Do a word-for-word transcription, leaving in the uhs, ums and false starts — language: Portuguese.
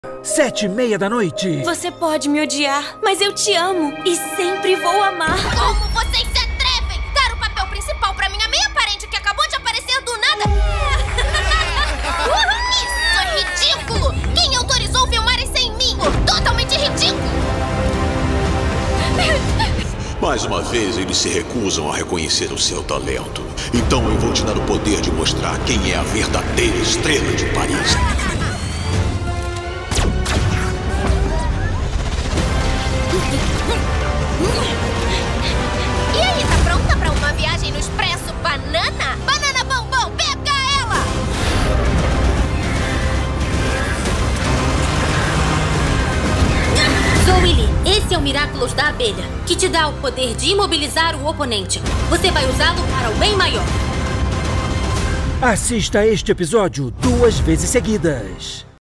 Sete e meia da noite. Você pode me odiar, mas eu te amo e sempre vou amar. Como vocês se atrevem? Dar o papel principal pra minha meia parente que acabou de aparecer do nada? Isso é ridículo! Quem autorizou filmarem sem mim? Totalmente ridículo! Mais uma vez, eles se recusam a reconhecer o seu talento. Então eu vou te dar o poder de mostrar quem é a verdadeira estrela de Paris. E aí, tá pronta pra uma viagem no Expresso Banana? Banana Bombom, pega ela! Zoe Lee, esse é o Miraculous da abelha, que te dá o poder de imobilizar o oponente. Você vai usá-lo para o bem maior. Assista este episódio duas vezes seguidas.